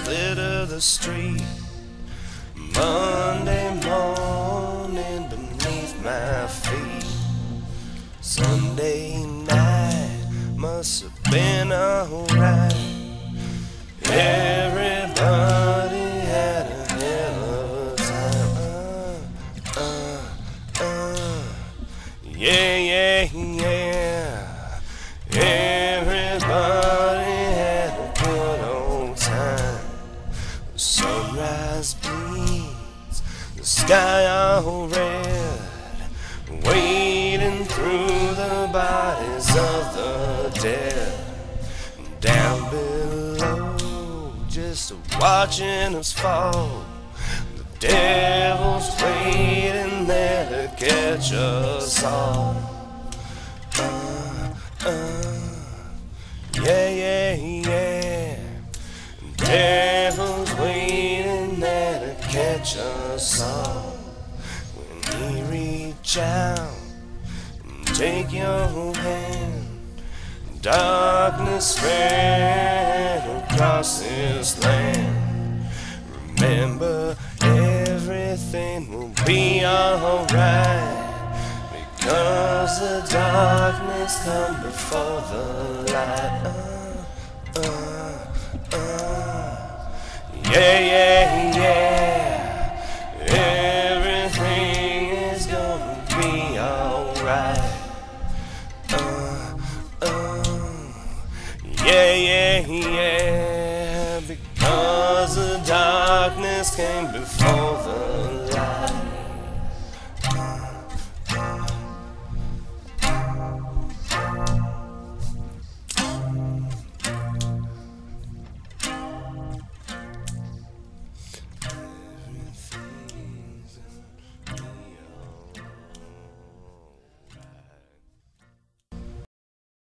litter the street. Monday morning beneath my feet. Sunday night must have been alright. Everybody had a hell of a time. Yeah, yeah, yeah. Everybody had a good old time. The sunrise bleeds, the sky all red, wading through the bodies of the dead. Down below, just watching us fall. The devil's waiting there to catch us all. Yeah, yeah, yeah. Devil's waiting there to catch us all. When he reach out and take your hand, darkness spread across this land. Remember, everything will be alright, because the darkness comes before the light. Yeah, yeah, yeah. Everything is gonna be alright. Yeah, yeah, yeah. Because the darkness came before